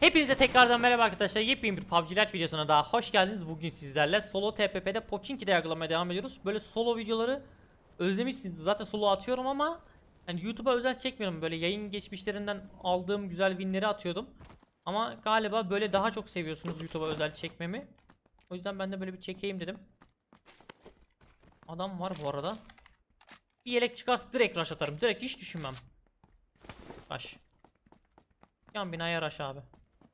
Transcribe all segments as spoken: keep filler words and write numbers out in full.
Hepinize tekrardan merhaba arkadaşlar. Yepyeni bir P U B G Lite videosuna daha hoş geldiniz. Bugün sizlerle solo T P P'de Pochinki'de yargılamaya devam ediyoruz. Böyle solo videoları özlemişsiniz. Zaten solo atıyorum ama yani YouTube'a özel çekmiyorum. Böyle yayın geçmişlerinden aldığım güzel winleri atıyordum. Ama galiba böyle daha çok seviyorsunuz YouTube'a özel çekmemi. O yüzden ben de böyle bir çekeyim dedim. Adam var bu arada. Bir yelek çıkarsa direkt rush atarım. Direkt hiç düşünmem. Rush. Yan binaya rush abi.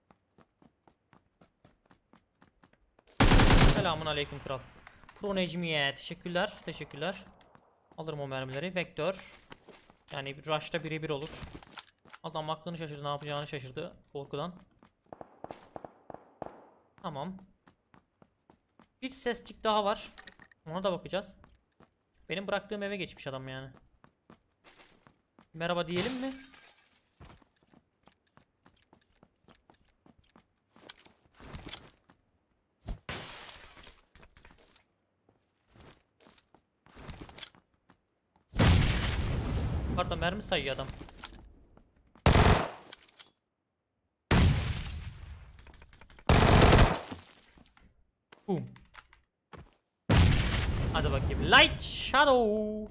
Selamun aleyküm kral. Pro Necmiye teşekkürler teşekkürler. Alırım o mermileri. Vektör. Yani bir rush'ta birebir olur. Adam aklını şaşırdı, ne yapacağını şaşırdı korkudan. Tamam. Bir sescik daha var. Ona da bakacağız. Benim bıraktığım eve geçmiş adam yani. Merhaba diyelim mi? Pardon, mermi sayıyor adam. Boom. Hadi bakayım. Light Shadow.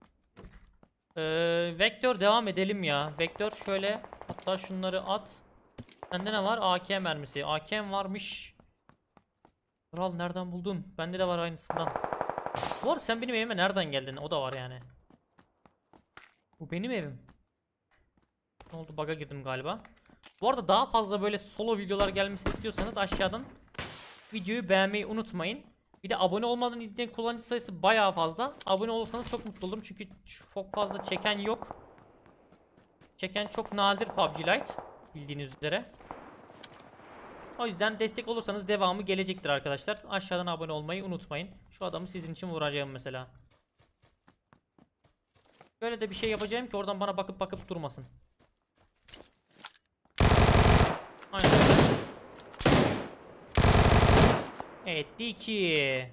Ee, Vektör devam edelim ya. Vektör şöyle, hatta şunları at. Bende ne var? A K mermisi. A K'm varmış. Kral nereden buldun? Bende de var aynısından. Bu arada sen benim evime nereden geldin? O da var yani. Bu benim evim. Ne oldu? Bug'a girdim galiba. Bu arada daha fazla böyle solo videolar gelmesini istiyorsanız aşağıdan videoyu beğenmeyi unutmayın. Bir de abone olmadan izleyen kullanıcı sayısı bayağı fazla. Abone olursanız çok mutlu olurum çünkü çok fazla çeken yok. Çeken çok nadir P U B G Lite bildiğiniz üzere. O yüzden destek olursanız devamı gelecektir arkadaşlar. Aşağıdan abone olmayı unutmayın. Şu adamı sizin için vuracağım mesela. Böyle de bir şey yapacağım ki oradan bana bakıp bakıp durmasın. Aynen öyle. Evet, iki.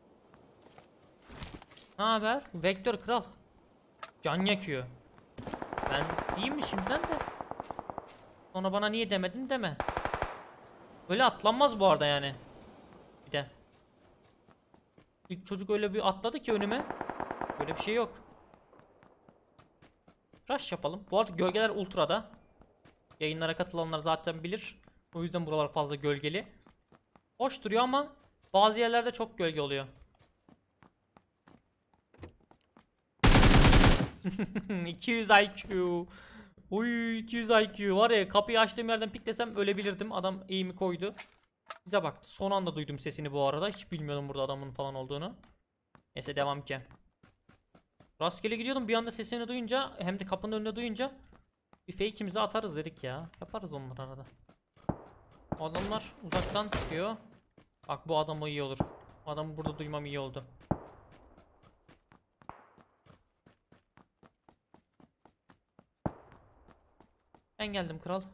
Ne haber? Vektör kral. Can yakıyor. Ben diyeyim mi şimdiden de? Sonra bana niye demedin deme. Öyle atlanmaz bu arada yani. Bir de. İlk çocuk öyle bir atladı ki önüme. Böyle bir şey yok. Rush yapalım. Bu arada gölgeler ultrada. Yayınlara katılanlar zaten bilir. O yüzden buralar fazla gölgeli. Hoş duruyor ama bazı yerlerde çok gölge oluyor. iki yüz I Q. Uy, iki yüz I Q. Var ya, kapıyı açtığım yerden piklesem ölebilirdim. Adam eğimi koydu. Bize baktı. Son anda duydum sesini bu arada. Hiç bilmiyordum burada adamın falan olduğunu. Neyse, devam ki. Rastgele gidiyordum, bir anda sesini duyunca, hem de kapının önünde duyunca bir fake'imizi atarız dedik ya. Yaparız onları arada. Adamlar uzaktan sıkıyor. Bak, bu adamı iyi olur. Adamı burada duymam iyi oldu. Ben geldim kral.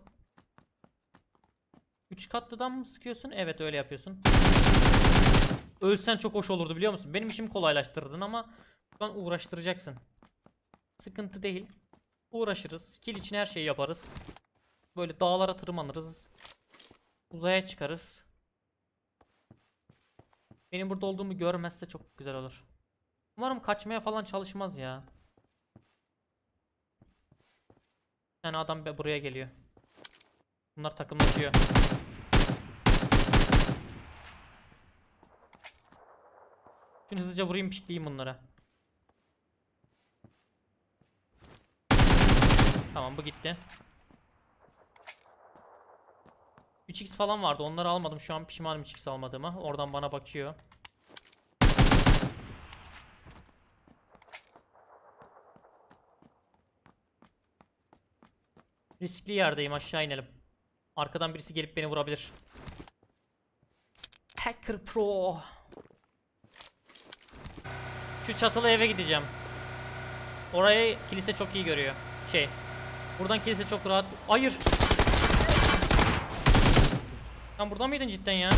Üç katlıdan mı sıkıyorsun? Evet, öyle yapıyorsun. Ölsen çok hoş olurdu biliyor musun? Benim işimi kolaylaştırdın ama şu an uğraştıracaksın. Sıkıntı değil. Uğraşırız. Kill için her şeyi yaparız. Böyle dağlara tırmanırız. Uzaya çıkarız. Benim burada olduğumu görmezse çok güzel olur. Umarım kaçmaya falan çalışmaz ya. Yani adam buraya geliyor. Bunlar takımlaşıyor. Şunu hızlıca vurayım, pikleyeyim bunlara. Tamam, bu gitti. üç x falan vardı, onları almadım, şu an pişmanım üç x almadığıma. Oradan bana bakıyor. Riskli yerdeyim, aşağı inelim. Arkadan birisi gelip beni vurabilir. Hacker Pro. Şu çatılı eve gideceğim. Orayı kilise çok iyi görüyor. Şey, buradan kilise çok rahat. Hayır. Sen burada mıydın cidden ya?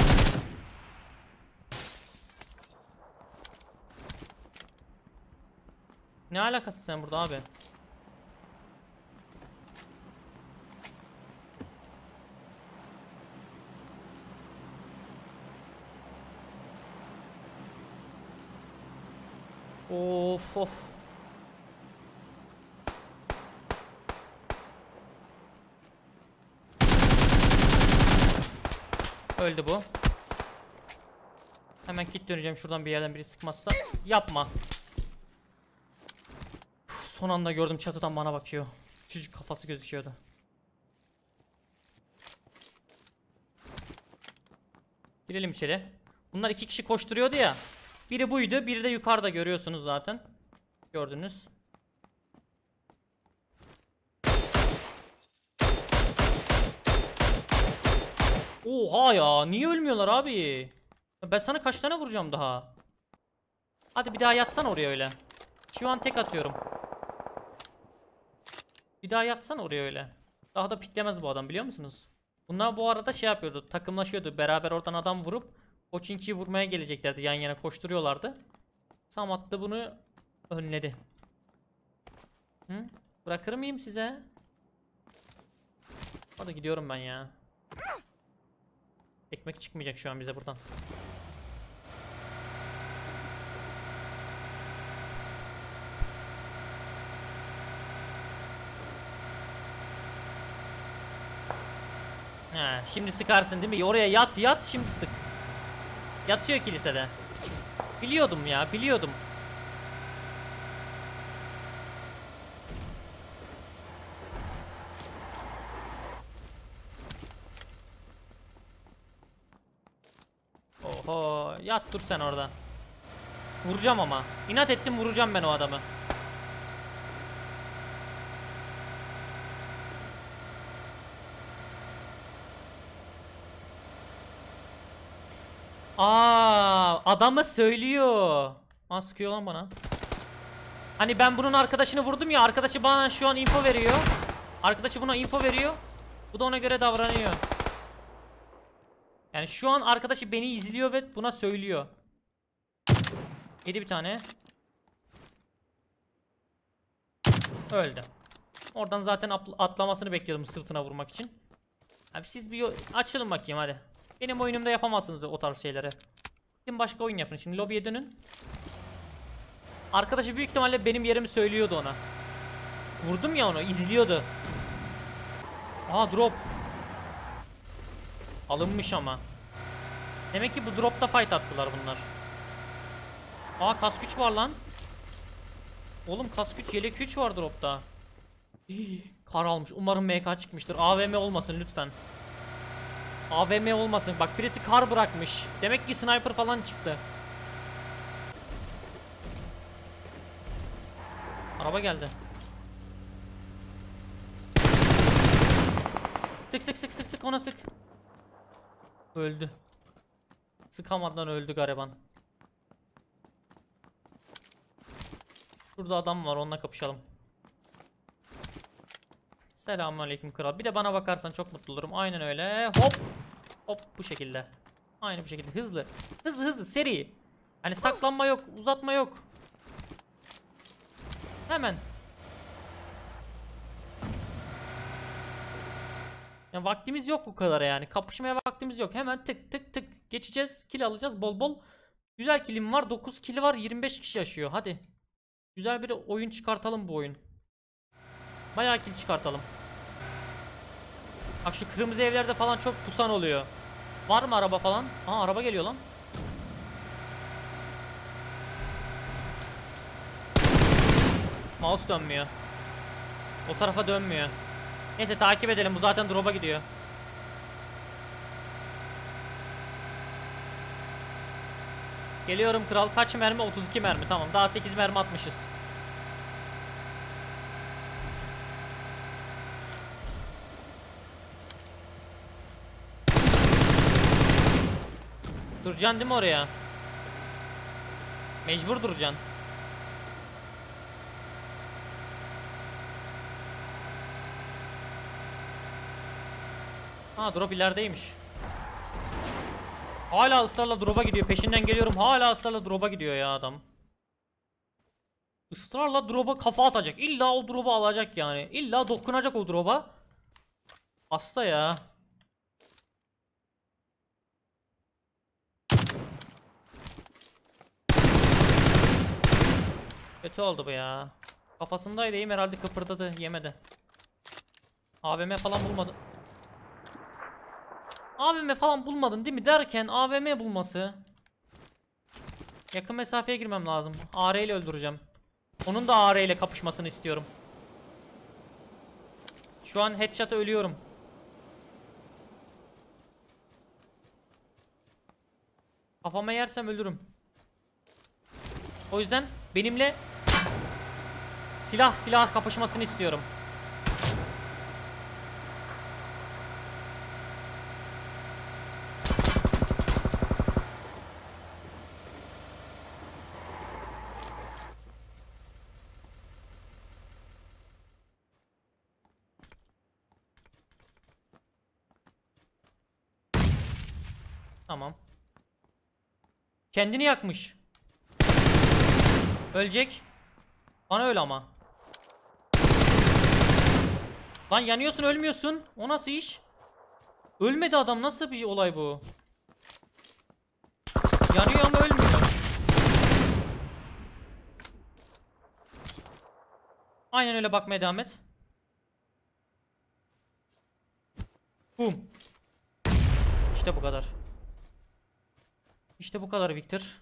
Ne alakası sen burada abi? Of of. Öldü bu. Hemen kit döneceğim şuradan bir yerden biri sıkmazsa. Yapma. Uf, son anda gördüm çatıdan bana bakıyor. Çocuk kafası gözüküyordu. Girelim içeri. Bunlar iki kişi koşturuyordu ya. Biri buydu, biri de yukarıda görüyorsunuz zaten. Gördünüz. Oha ya, niye ölmüyorlar abi? Ben sana kaç tane vuracağım daha? Hadi bir daha yatsana oraya öyle. Şu an tek atıyorum. Bir daha yatsana oraya öyle. Daha da piklemez bu adam biliyor musunuz? Bunlar bu arada şey yapıyordu, takımlaşıyordu. Beraber oradan adam vurup Pochinki'yi vurmaya geleceklerdi. Yan yana koşturuyorlardı. Samat da bunu önledi. Hı? Bırakır mıyım size? Hadi gidiyorum ben ya. Ekmek çıkmayacak şu an bize buradan. He, şimdi sıkarsın değil mi? Oraya yat yat şimdi sık. Yatıyor kilisede. Biliyordum ya, biliyordum. Oho, yat dur sen orada. Vuracağım ama. İnat ettim, vuracağım ben o adamı. Aa, adamı söylüyor. Aa, sıkıyor lan bana. Hani ben bunun arkadaşını vurdum ya, arkadaşı bana şu an info veriyor. Arkadaşı buna info veriyor. Bu da ona göre davranıyor. Yani şu an arkadaşı beni izliyor ve buna söylüyor. Yedi bir tane. Öldü. Oradan zaten atlamasını bekliyordum sırtına vurmak için. Abi siz bir açılın bakayım hadi. Benim oyunumda yapamazsınız o tarz şeyleri. Gidin başka oyun yapın. Şimdi lobiye dönün. Arkadaşı büyük ihtimalle benim yerimi söylüyordu ona. Vurdum ya onu, izliyordu. Aa, drop. Alınmış ama. Demek ki bu dropta fight attılar bunlar. Aa, kask güç var lan. Oğlum kask güç, yelek güç var dropta. Hii, kar almış. Umarım M K çıkmıştır. A V M olmasın lütfen. A V M olmasın. Bak birisi kar bırakmış. Demek ki sniper falan çıktı. Araba geldi. Sık sık sık sık sık ona sık. Öldü. Sıkamadan öldü gariban. Şurada adam var, onunla kapışalım. Selamünaleyküm kral. Bir de bana bakarsan çok mutlu olurum. Aynen öyle. Hop. Hop bu şekilde. Aynı bu şekilde. Hızlı. Hızlı hızlı seri. Hani saklanma yok, uzatma yok. Hemen. Ya vaktimiz yok bu kadar yani. Kapışmaya vaktimiz yok. Hemen tık tık tık geçeceğiz. Kill alacağız bol bol. Güzel killim var. dokuz kili var. yirmi beş kişi yaşıyor. Hadi. Güzel bir oyun çıkartalım bu oyun. Bayağı kill çıkartalım. Bak şu kırmızı evlerde falan çok pusan oluyor. Var mı araba falan? Aa, araba geliyor lan. Mouse dönmüyor. O tarafa dönmüyor. Neyse takip edelim. Bu zaten drop'a gidiyor. Geliyorum kral. Kaç mermi? otuz iki mermi. Tamam. Daha sekiz mermi atmışız. Duracaksın değil mi oraya? Mecbur duracaksın. Ha, drop ilerideymiş. Hala ısrarla drop'a gidiyor. Peşinden geliyorum. Hala ısrarla drop'a gidiyor ya adam. Israrla drop'a kafa atacak. İlla o drop'u alacak yani. İlla dokunacak o drop'a. Hasta ya. Kötü oldu bu ya. Kafasındaydı, eğim herhalde kıpırdadı, yemedi. A V M falan bulmadı. A V M falan bulmadın değil mi derken A V M bulması. Yakın mesafeye girmem lazım. A R ile öldüreceğim. Onun da A R ile kapışmasını istiyorum. Şu an headshot'a ölüyorum. Kafama yersem ölürüm. O yüzden benimle silah silah kapışmasını istiyorum. Tamam. Kendini yakmış. Ölecek. Bana öyle ama. Lan yanıyorsun, ölmüyorsun. O nasıl iş? Ölmedi adam, nasıl bir olay bu? Yanıyor ama ölmüyor. Aynen öyle, bakmaya devam et. Boom. İşte bu kadar. İşte bu kadar Victor.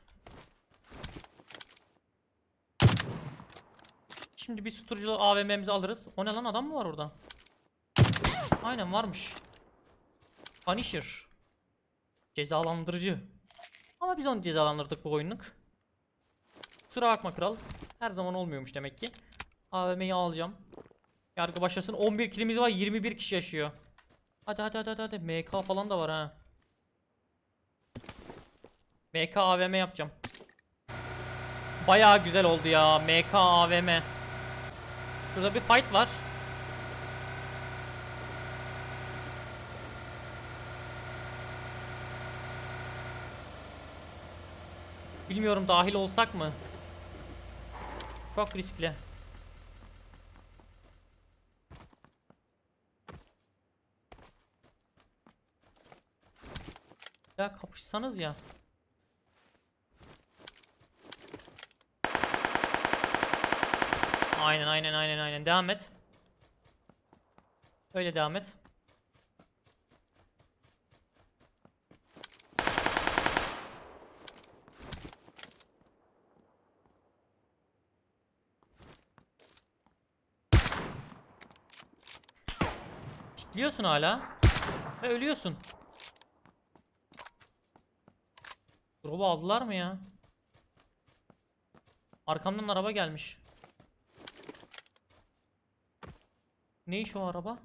Şimdi bir susturucu A V M'mizi alırız. O ne lan, adam mı var orada? Aynen varmış. Punisher. Cezalandırıcı. Ama biz onu cezalandırdık bu oyunluk. Kusura bakma kral. Her zaman olmuyormuş demek ki. A V M'yi alacağım. Yargı başlasın. on bir kilimiz var. yirmi bir kişi yaşıyor. Hadi hadi hadi hadi. M K falan da var ha. M K A V M yapacağım. Bayağı güzel oldu ya. M K A V M. Şurada bir fight var. Bilmiyorum, dahil olsak mı? Çok riskli. Ya kapışsanız ya. Aynen aynen aynen aynen. Devam et. Öyle devam et. Pikliyorsun hala. Ve ölüyorsun. Drop'u aldılar mı ya? Arkamdan araba gelmiş. Ne iş o araba?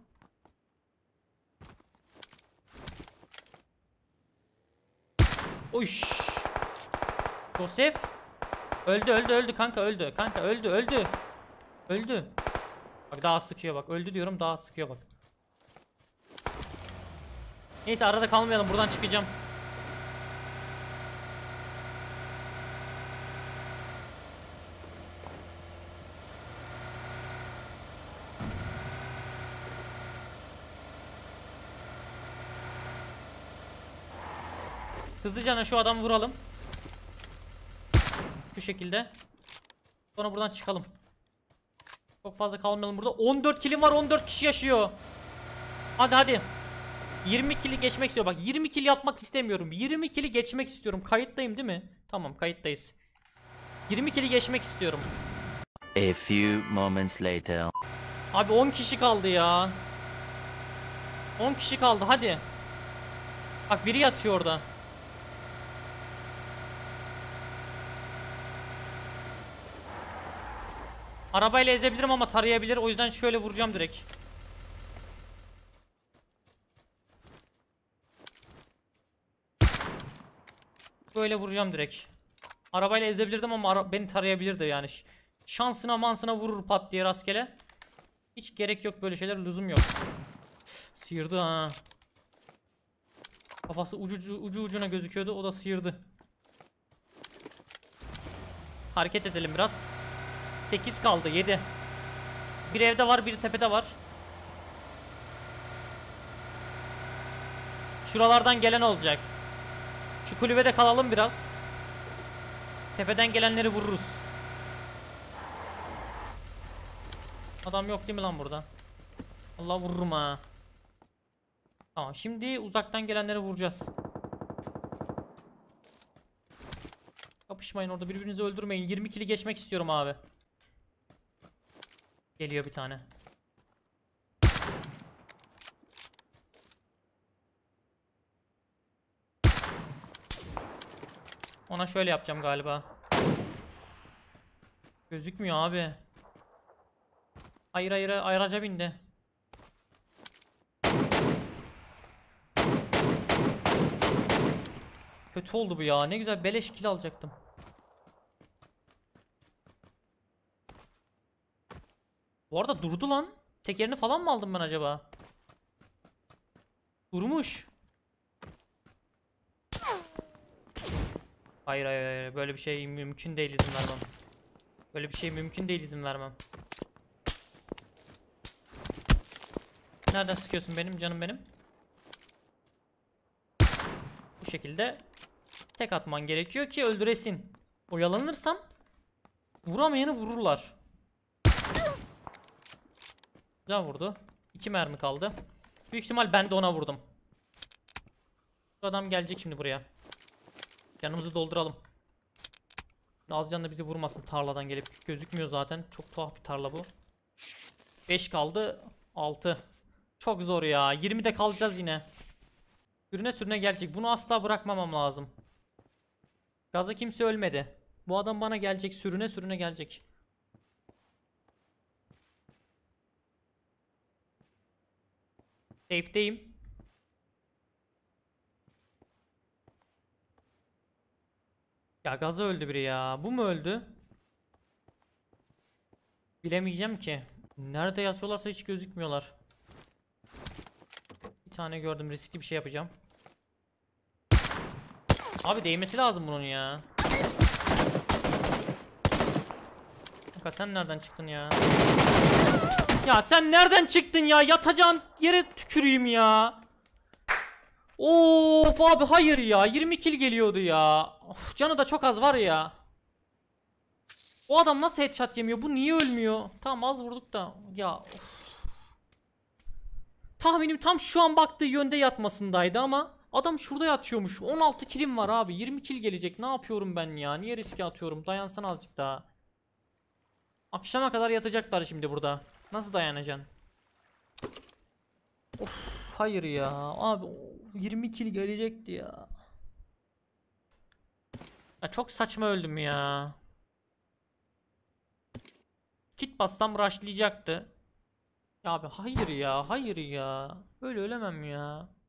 Uş. Joseph. Öldü öldü öldü kanka, öldü. Kanka öldü öldü. Öldü. Bak daha sıkıyor bak. Öldü diyorum, daha sıkıyor bak. Neyse, arada kalmayalım, buradan çıkacağım. Hızlıca şu adamı vuralım. Şu şekilde. Sonra buradan çıkalım. Çok fazla kalmayalım burada. on dört kilim var, on dört kişi yaşıyor. Hadi hadi. yirmi kili geçmek istiyorum. Bak, yirmi kill yapmak istemiyorum. yirmi kili geçmek istiyorum. Kayıttayım değil mi? Tamam, kayıttayız. yirmi kili geçmek istiyorum. A few moments later. Abi on kişi kaldı ya. on kişi kaldı, hadi. Bak biri yatıyor orada. Arabayla ezebilirim ama tarayabilir. O yüzden şöyle vuracağım direkt. Böyle vuracağım direkt. Arabayla ezebilirdim ama ara beni tarayabilirdi yani. Şansına mansına vurur pat diye rastgele. Hiç gerek yok, böyle şeyler lüzum yok. Sıyırdı ha. Kafası ucu, ucu ucuna gözüküyordu, o da sıyırdı. Hareket edelim biraz. sekiz kaldı, yedi. Bir evde var, biri tepede var. Şuralardan gelen olacak. Şu kulübede kalalım biraz. Tepeden gelenleri vururuz. Adam yok değil mi lan burada? Allah, vururum ha. Tamam, şimdi uzaktan gelenleri vuracağız. Kapışmayın orada, birbirinizi öldürmeyin. yirmi kili geçmek istiyorum abi. Geliyor bir tane. Ona şöyle yapacağım galiba. Gözükmüyor abi. Hayır hayır, ayraca bindi. Kötü oldu bu ya. Ne güzel beleş kill alacaktım. Bu arada durdu lan. Tekerini falan mı aldım ben acaba? Durmuş. Hayır hayır hayır. Böyle bir şey mümkün değil, izin vermem. Böyle bir şey mümkün değil, izin vermem. Nereden sıkıyorsun benim canım benim? Bu şekilde tek atman gerekiyor ki öldüresin. Oyalanırsan vuramayanı vururlar. Güzel vurdu. İki mermi kaldı. Büyük ihtimal ben de ona vurdum. Bu adam gelecek şimdi buraya. Canımızı dolduralım. Nazcan da bizi vurmasın tarladan gelip. Gözükmüyor zaten. Çok tuhaf bir tarla bu. beş kaldı. altı. Çok zor ya. yirmide kalacağız yine. Sürüne sürüne gelecek. Bunu asla bırakmamam lazım. Gaza kimse ölmedi. Bu adam bana gelecek. Sürüne sürüne gelecek. Safe'deyim. Ya gaza öldü biri ya. Bu mu öldü? Bilemeyeceğim ki. Nerede yatıyorlarsa hiç gözükmüyorlar. Bir tane gördüm. Riskli bir şey yapacağım. Abi değmesi lazım bunun ya. Kanka sen nereden çıktın ya? Ya sen nereden çıktın ya? Yatacağın yere tüküreyim ya. Of abi, hayır ya. yirmi kill geliyordu ya. Of, canı da çok az var ya. O adam nasıl headshot yemiyor? Bu niye ölmüyor? Tamam, az vurduk da. Ya of. Tahminim tam şu an baktığı yönde yatmasındaydı ama adam şurada yatıyormuş. on altı killim var abi. yirmi kill gelecek. Ne yapıyorum ben ya? Niye riske atıyorum? Dayansana azıcık daha. Akşama kadar yatacaklar şimdi burada. Nasıl dayanacaksın? Of, hayır ya. Abi yirmi kill gelecekti ya. Ya çok saçma öldüm ya. Kit bassam rushlayacaktı. Ya abi hayır ya, hayır ya. Böyle ölemem ya.